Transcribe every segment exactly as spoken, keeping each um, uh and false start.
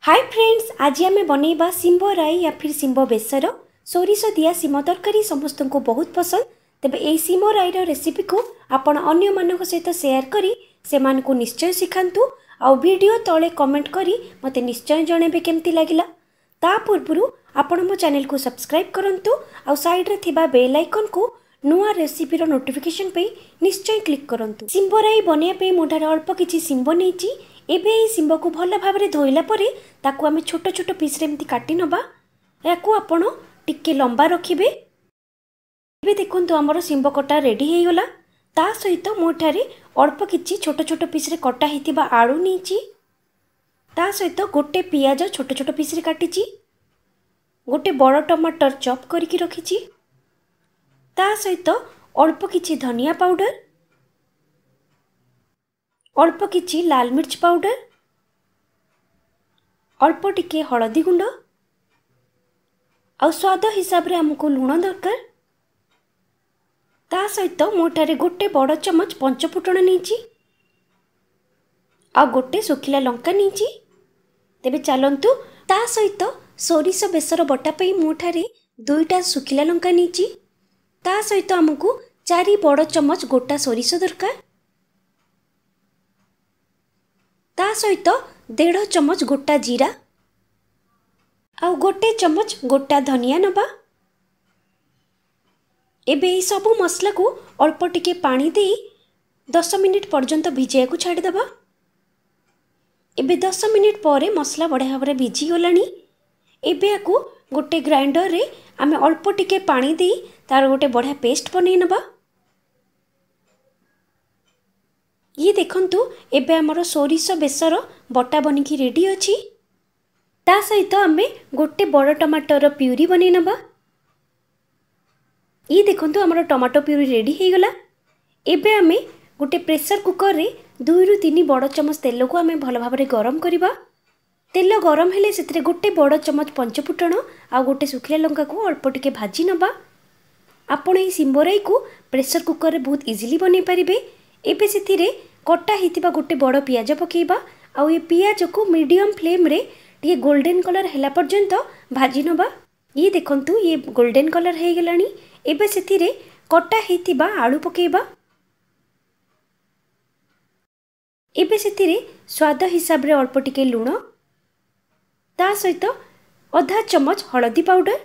Hi friends, आज आम बनइबा सिंबो राई या फिर सिंबो बेसर सोरिष दिया सिम तरकारी समस्त को बहुत पसंद। तेबे ए सिमो राईर रेसिपी को आपण अन्य मानक सहित शेयर करी से मानकु निश्चय सिखांतु आ वीडियो तले कमेंट करी मते निश्चय जणेबे केमती लागिला। ता पूर्वरु आपण मो चैनल को सब्सक्राइब करंतु आ साइड रे थिबा बेल आइकन को नुआ रेसिपी रो नोटिफिकेशन पे निश्चय क्लिक करंतु। सिंबो राई बनिया पे मोठार अल्प किछि सिंबो नेची एबे ए सिंबो को भल भाबरे धोइला परे ताकू आमे छोट छोट पीस रे एमती काटी नबा। याकू आपण टिके लंबा रखिबे। एबे देखंतु हमर सिंबो कटा रेडी हे गला। ता सहित मोठारे अल्प किछि छोट छोट पीस रे कटा हितिबा आलू नेची। ता सहित गोटे पियाज छोट छोट पीस रे काटिची। गोटे बड़ टमाटर चॉप करके रखिची। ता सहित अल्प किछि धनिया पाउडर, अल्प किछि लाल मिर्च पाउडर, अल्प टिके हलदी गुंड आ स्वाद हिसाब रे हमको लूण दरकार। ता सहित मोठारे गोटे बड़ चमच पंचफुटण नीची आ गोटे सुखिला लंका नीची। तेबे चलंतु ता सहित सोरिष बेसर बटा पई मोठारे दुईटा सुखिला लंका नीची। ता सहित हमको चारि बड़ चमच गोटा सोरिष दरकार। ता सहित डेढ़ चमच गोटा जीरा आ गोटे चमच गोटा धनिया नबा। एबे ई सबु मसला को अल्प टिके पानी दे दस मिनिट पर्यंत भिजिया को छाड़ी दबा। एबे दस मिनिट परे मसला बढ़िया भाव में भिजी गलानी। एबे आकु गोटे ग्राइंडर रे आमे अल्प टिके पानी दे तार गोटे बढ़िया पेस्ट बनै नबा। ये देखंतु एबे हमर सोरिष बेसर बटा बनिकी रेडी अछि। ता सहित आमे गोटे बड़ टमाटर प्यूरी बनै नबा। ये देखंतु हमर टमाटो प्यूरी रेडी हे गला। एबे आमे गोटे प्रेशर कुकर रे दुई रु तीन बड़ चमच तेल को आमे भल भाव में गरम करिबा। तेल गरम हेले सेतरे गोटे बड़ चमच पंचफुटण आ गोटे सुखिला लंका को अल्प टिके भाजी नबा। आपण ए सिंबो राई को प्रेशर कुकर रे बहुत इजीली बनै परिबे। एबे सेतिरे कटा हितिबा गोटे बड़ पियाज पकेइबा आ ये पियाज को मीडियम फ्लेम रे टिके गोल्डन कलर हैला पर्यंत भाजी नबा। ये देखंतु ये गोल्डन कलर हे गेलानी। एबे सेतिरे कटा हितिबा आलू पकेइबा। एबे सेतिरे स्वाद हिसाब रे अल्प टिके लूण, ता सहित आधा चमच हलदी पाउडर,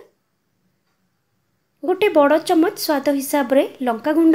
गोटे बड़ चमच स्वाद हिसाब रे लंका गुंड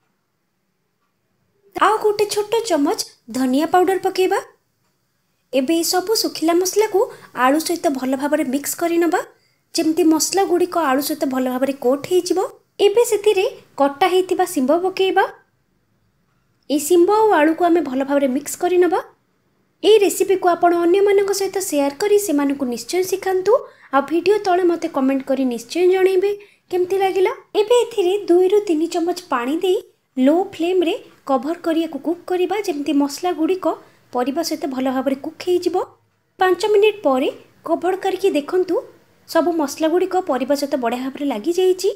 आ गोटे छोट चमच धनिया पाउडर पकेइबा। एबे सबु सुखिला मसला को आलू सहित भल भाव में मिक्स करि नबा जेमती मसला गुडी को आलू सहित भल भाव में कोट हे जिवो। एबे सेतिरे कटा हेतिबा सिंबो पकेइबा। ए सिंबो और आलू को आमे भल भाव में मिक्स करि नबा। ए रेसिपी को आपण अन्य मानक सहित शेयर करी से मानकु निश्चय सिखांतु आ वीडियो तळे मते कमेंट करी निश्चय जणेबे केमती लागिला। एबे एथिरे दुई रु तीन चमच पानी दे लो फ्लेम रे कभर करिया को कुक करिबा जेमती मसला गुडी को परिबा सहित भल भाव में कुक हे जिवो। पाँच मिनिट परे कभर करके देखंतु सब मसला गुडी को परिबा सहित बढ़िया भाव में लागि जाईची।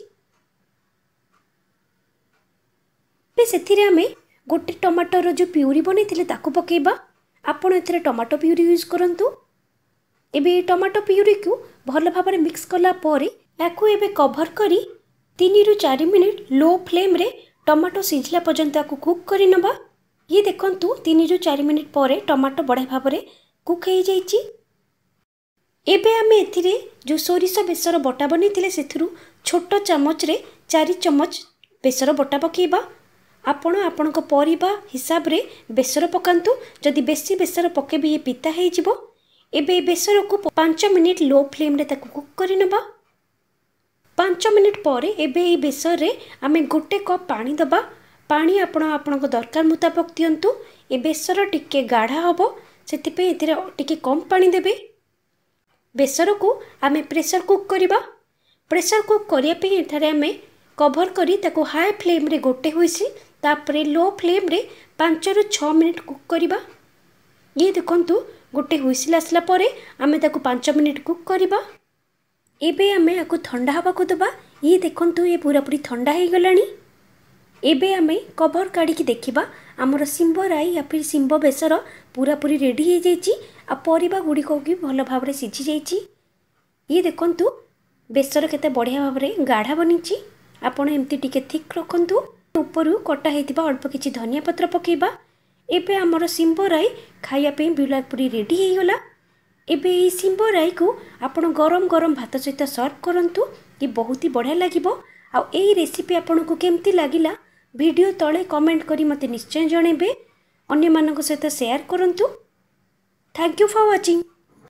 बे सेथिरे आमे गोटे टमाटर जो प्यूरी बनेथिले ताकू पकेइबा। आपण एथिरे टमाटो प्यूरी यूज करंतु। एबे टमाटो प्यूरी को भल भाव में मिक्स कला परे याकू एबे कभर करी तीन रु चार मिनिट लो फ्लेम रे टमाटो सिझला पर्यंत को कुक करि नबा। ये देखंतु तीन रु चार मिनिट परे टमाटो बढ़िया भाव में कुक हे जाईची। एबे आमे एथिरे जो सोरिष बेसर बटा बनेथिले सेथिरु छोट चामच रे चार चमच बेसर बटा पकेइबा। आपण आपणक परिबा हिसाब रे बेसर पकांतु। जदि बेसी बेसर पकेबे ये पिता हे जिवो। एबे बेसर को पाँच मिनिट लो फ्लेम रे ताकू कुक करि नबा। पाँच मिनिट परे एबे ए बेसर रे आमे गोटे कप पानी दबा। पानी आपण आपणक दरकार मुताबिक दियंतु। ए बेसर टिके गाढ़ा हबो सेति पे एथिरे टिके कम पानी देबे। बेसर को आमे प्रेशर कुक करिबा। प्रेशर कुक करिया पे एठारे आमे कभर करी ताको हाई फ्लेम रे गोटे होइसी तापरे लो फ्लेम रे पाँच रु छह मिनिट कुक करिबा। ये देखंतु गोटे हुइसिल आसला परे आमे ताको पाँच मिनिट कुक करिबा। एबे आमे आको ठंडा हवा को दबा। ये देखंतु ये पूरा पूरी ठंडा हे गलानी। एबे आमे कभर काढ़ी की देखिबा हमर सिंबो राई या फिर सिंबो बेसर पूरा पूरी रेडी हे जाईची आ परिबा गुड़ी को भी भल भाव में सीझी जाइए। ये देखंतु बेसर केते बढ़िया भाव में गाढ़ा बनीची। आपण एमती टिके थिक रखंतु। ऊपर कटा होइतिबा अल्प किछि धनिया पत्र पकेबा। एबे हमर सिंबो राई खाइया पे बिलापुरी रेडी हो गला। एबे ई सिंबो राई को आपण गरम गरम भात सहित सर्व करंतु। ये बहुत ही बढ़िया लागिबो। आ एई रेसिपी आपन को केमती लागिला वीडियो तळे कमेंट करी मते निश्चय जणेबे। अन्य मानक सहित शेयर करंतु। Thank you for watching.